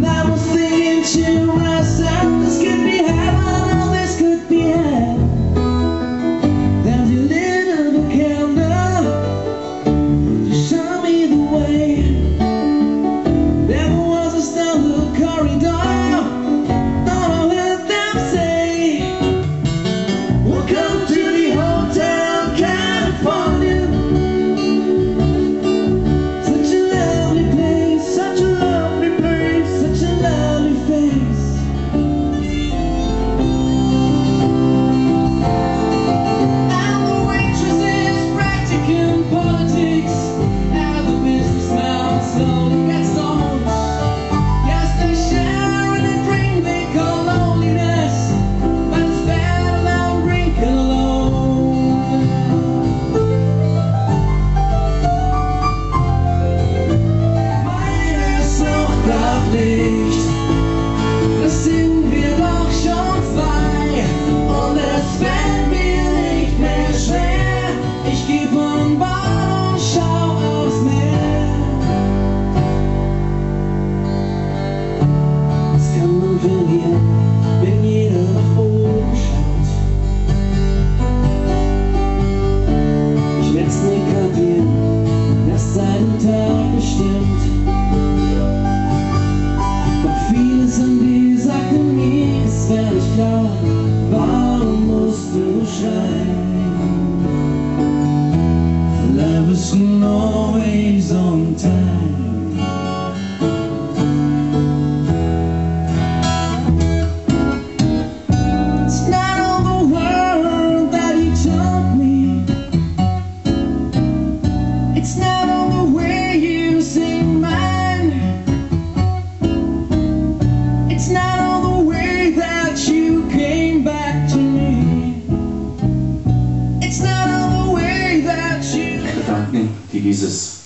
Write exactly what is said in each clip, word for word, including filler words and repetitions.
Die dieses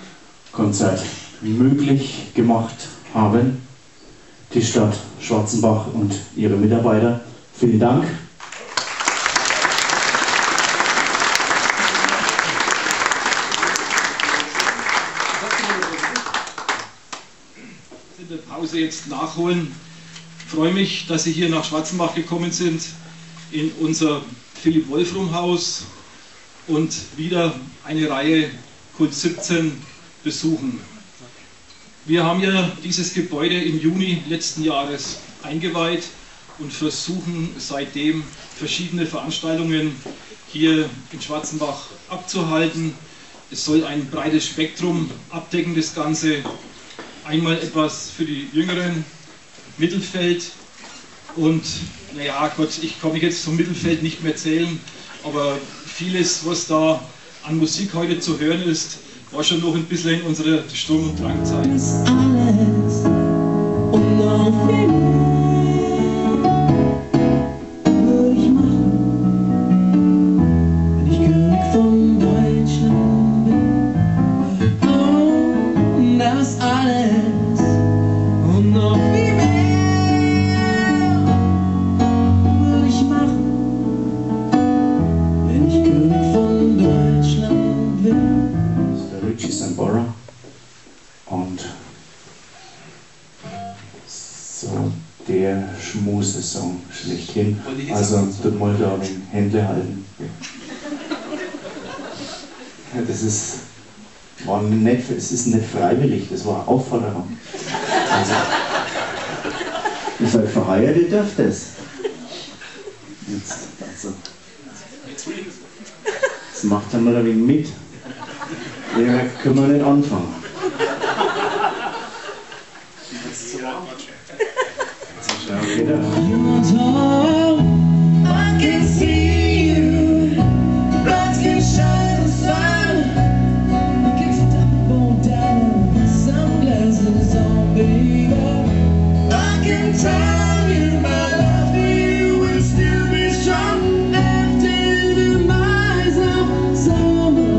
Konzert möglich gemacht haben. Die Stadt Schwarzenbach und ihre Mitarbeiter. Vielen Dank. In der Pause jetzt nachholen. Ich freue mich, dass Sie hier nach Schwarzenbach gekommen sind, in unser Philipp-Wolfrum-Haus und wieder eine Reihe Kult siebzehn besuchen. Wir haben ja dieses Gebäude im Juni letzten Jahres eingeweiht und versuchen seitdem verschiedene Veranstaltungen hier in Schwarzenbach abzuhalten. Es soll ein breites Spektrum abdecken, das Ganze. Einmal etwas für die Jüngeren, Mittelfeld und, naja Gott, ich kann mich jetzt zum Mittelfeld nicht mehr zählen, aber vieles, was da an Musik heute zu hören ist, war schon noch ein bisschen in unserer Sturm- und Drangzeit. Alles und noch viel mehr würde ich machen, wenn ich König von Deutschland bin. Oh, das alles und noch viel mehr würde ich machen, wenn ich König von Deutschland bin. Das ist der Richie Sambora und so der Schmusesong schlechthin. Also tut mal da ein Hände halten. Das ist, war nicht, es ist nicht freiwillig, das war Aufforderung. Also, ihr seid verheiratet, ihr dürft das. Jetzt, also, das macht dann mal ein wenig mit. Ja, können wir nicht anfangen. Schau wieder. I can see you, lights can shine the sun. You can step on down, sunglasses on, baby. I can tell you my love for you will still be strong after the demise of summer.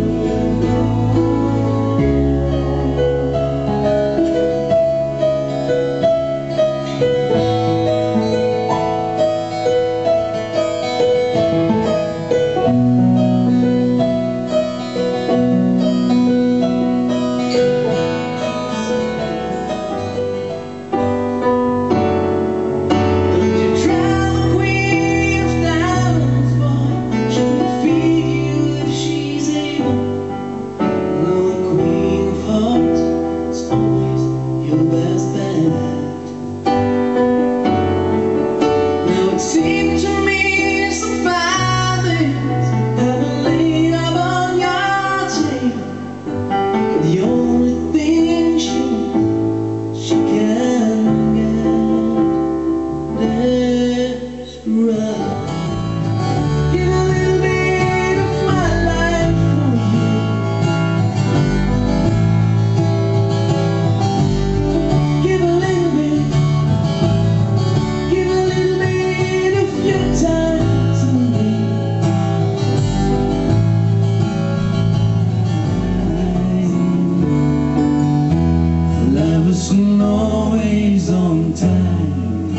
wasn't always on time.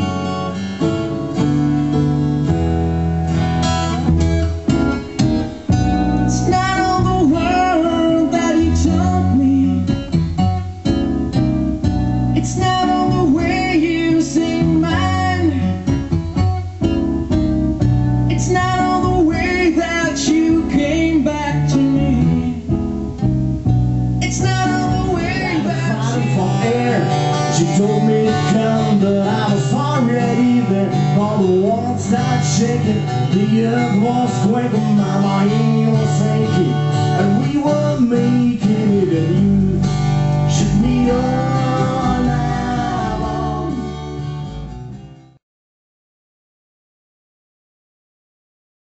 It's not all the world that you taught me. It's not all the way you sing mine. It's not all the way that you came back to me. It's not all the way that you for air. She told me to come, but I was already there. All the walls started shaking, the earth was quaking, Mama.